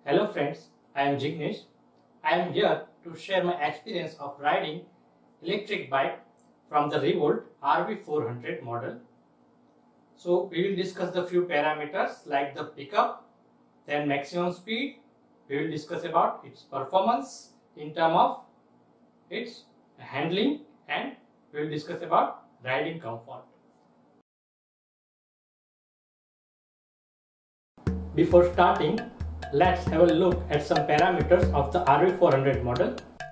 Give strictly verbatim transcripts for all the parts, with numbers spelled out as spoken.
Hello friends, I am Jignesh. I am here to share my experience of riding electric bike from the Revolt R V four hundred model. So we will discuss the few parameters like the pickup, then maximum speed. We will discuss about its performance in terms of its handling, and we will discuss about riding comfort. Before starting, let's have a look at some parameters of the R V four hundred model.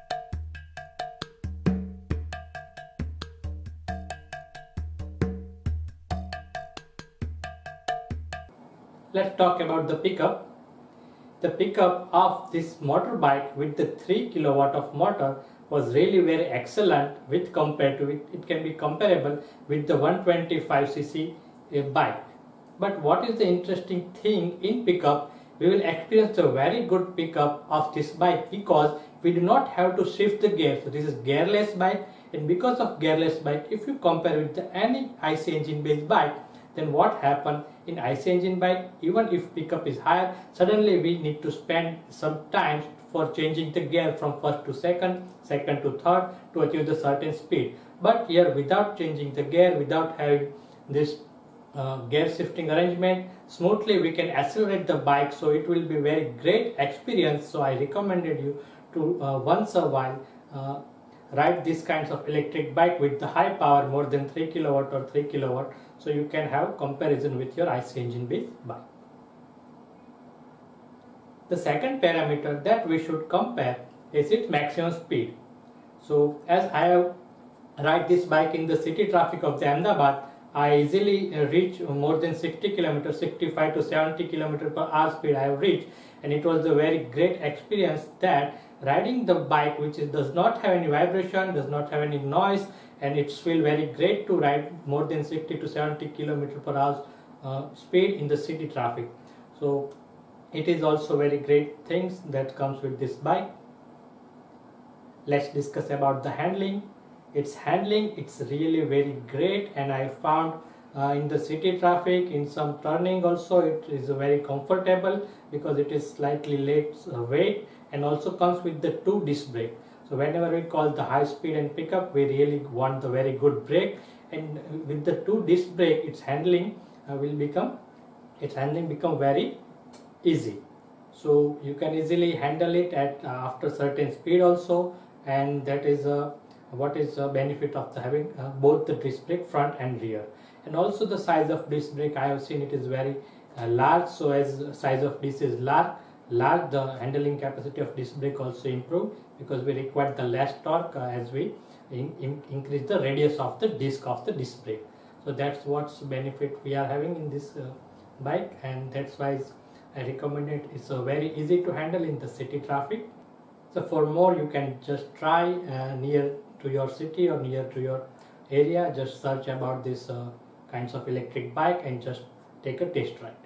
Let's talk about the pickup. The pickup of this motorbike with the three kilowatt of motor was really very excellent with compared to it. It can be comparable with the one twenty-five c c bike. But what is the interesting thing in pickup? We will experience a very good pickup of this bike because we do not have to shift the gear. So this is gearless bike, and because of gearless bike, if you compare with the any I C engine based bike, then what happen in I C engine bike, even if pickup is higher, suddenly we need to spend some time for changing the gear from first to second, second to third to achieve the certain speed. But here, without changing the gear, without having this uh, gear shifting arrangement, smoothly we can accelerate the bike, so it will be very great experience. So I recommended you to uh, once a while uh, ride this kinds of electric bike with the high power more than three kilowatt or three kilowatt, so you can have comparison with your I C engine based bike. The second parameter that we should compare is its maximum speed. So as I have ride this bike in the city traffic of the Ahmedabad, I easily reach more than sixty kilometers, sixty-five to seventy kilometers per hour speed I have reached, and it was a very great experience that riding the bike which is, does not have any vibration, does not have any noise, and it's feel very great to ride more than sixty to seventy kilometers per hour uh, speed in the city traffic. So it is also very great things that comes with this bike. Let's discuss about the handling. Its handling, it's really very great, and I found uh, in the city traffic, in some turning also, it is very comfortable because it is slightly light uh, weight, and also comes with the two disc brake. So whenever we call the high speed and pickup, we really want the very good brake, and with the two disc brake, its handling uh, will become its handling become very easy. So you can easily handle it at uh, after certain speed also, and that is a uh, what is the benefit of the having uh, both the disc brake front and rear. And also the size of disc brake, I have seen it is very uh, large. So as size of disc is large, large the handling capacity of disc brake also improve, because we require the less torque uh, as we in, in increase the radius of the disc of the disc brake. So that's what's benefit we are having in this uh, bike, and that's why I recommend it. It's uh, very easy to handle in the city traffic. So for more, you can just try uh, near to your city or near to your area, just search about this uh, kinds of electric bike and just take a test ride.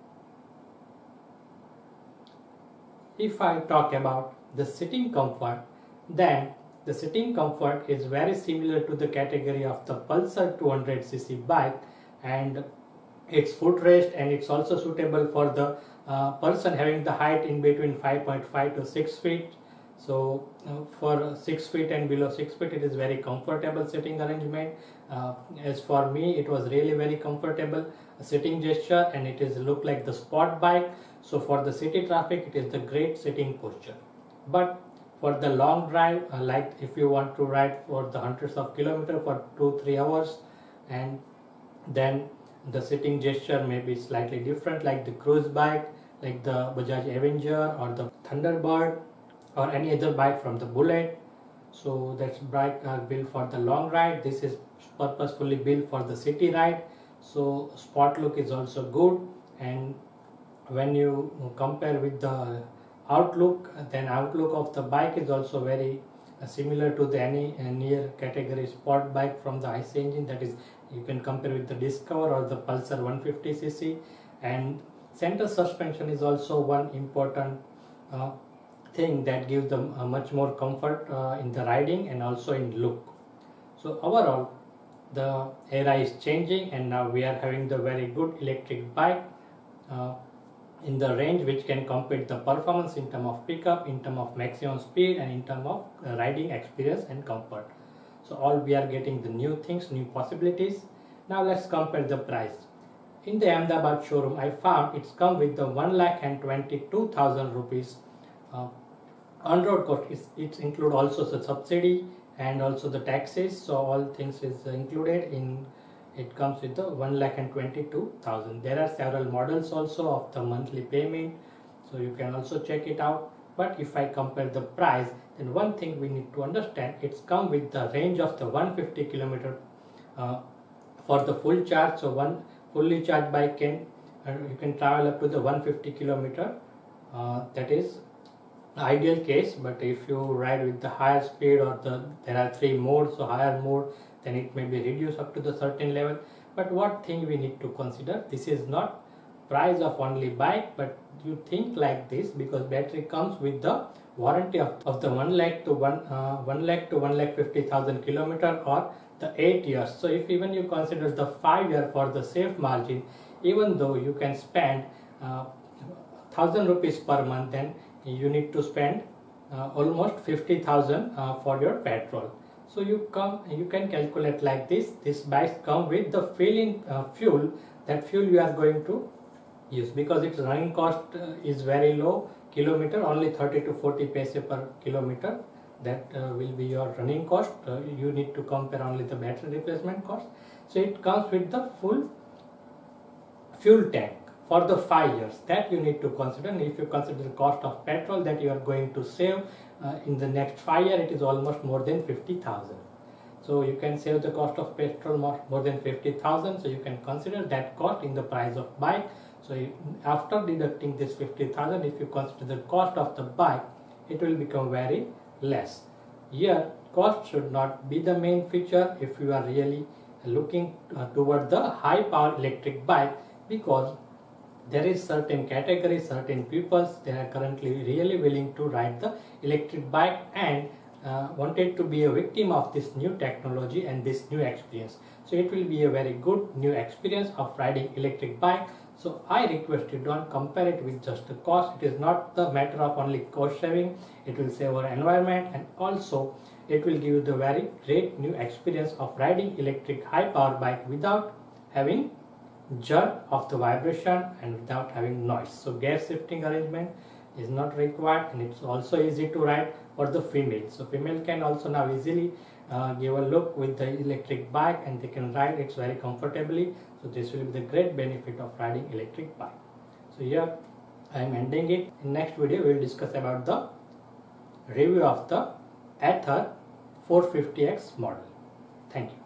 If I talk about the sitting comfort, then the sitting comfort is very similar to the category of the Pulsar two hundred c c bike, and it's footrest, and it's also suitable for the uh, person having the height in between five point five to six feet. So uh, for six feet and below six feet, it is very comfortable sitting arrangement. Uh, as for me, it was really very comfortable sitting gesture, and it is look like the sport bike. So for the city traffic, it is the great sitting posture. But for the long drive, uh, like if you want to ride for the hundreds of kilometers for two three hours, and then the sitting gesture may be slightly different, like the cruise bike, like the Bajaj Avenger or the Thunderbird, or any other bike from the Bullet. So that's bike are built for the long ride. This is purposefully built for the city ride. So sport look is also good, and when you compare with the outlook, then outlook of the bike is also very uh, similar to the any uh, near category sport bike from the I C engine. That is, you can compare with the Discover or the Pulsar one fifty c c. And center suspension is also one important uh, thing that gives them uh, much more comfort uh, in the riding and also in look. So overall, the era is changing, and now we are having the very good electric bike uh, in the range which can compete the performance in terms of pickup, in terms of maximum speed, and in terms of uh, riding experience and comfort. So all we are getting the new things, new possibilities. Now let's compare the price. In the Ahmedabad showroom, I found it's come with the one lakh and twenty-two thousand rupees uh, on-road cost. It's, it's include also the subsidy and also the taxes. So all things is included in. It comes with the one lakh and twenty-two thousand. There are several models also of the monthly payment, so you can also check it out. But if I compare the price, then one thing we need to understand, it's come with the range of the one hundred fifty kilometer uh, for the full charge. So one fully charged bike can uh, you can travel up to the one hundred fifty kilometer. Uh, that is ideal case. But if you ride with the higher speed, or the there are three modes, so higher mode, then it may be reduced up to the certain level. But what thing we need to consider, this is not price of only bike, but you think like this, because battery comes with the warranty of, of the one lakh to one uh, one lakh to one lakh fifty thousand kilometer, or the eight years. So if even you consider the five year for the safe margin, even though you can spend uh, thousand rupees per month, then you need to spend uh, almost fifty thousand uh, for your petrol. So you come, you can calculate like this. This bikes come with the fill-in uh, fuel. That fuel you are going to use, because its running cost uh, is very low. Kilometer only thirty to forty paise per kilometer. That uh, will be your running cost. Uh, you need to compare only the battery replacement cost. So it comes with the full fuel tank for the five years. That you need to consider. And if you consider the cost of petrol that you are going to save uh, in the next five years, it is almost more than fifty thousand. So you can save the cost of petrol more, more than fifty thousand. So you can consider that cost in the price of bike. So you, after deducting this fifty thousand, if you consider the cost of the bike, it will become very less. Here, cost should not be the main feature if you are really looking uh, toward the high power electric bike, because there is certain category, certain peoples, they are currently really willing to ride the electric bike and uh, wanted to be a victim of this new technology and this new experience. So it will be a very good new experience of riding electric bike. So I request you, don't compare it with just the cost. It is not the matter of only cost saving. It will save our environment, and also it will give you the very great new experience of riding electric high power bike without having jerk of the vibration and without having noise. So gear shifting arrangement is not required, and it's also easy to ride for the female. So female can also now easily uh, give a look with the electric bike, and they can ride it very comfortably. So this will be the great benefit of riding electric bike. So here I am ending it. In next video we will discuss about the review of the Ather four fifty X model. Thank you.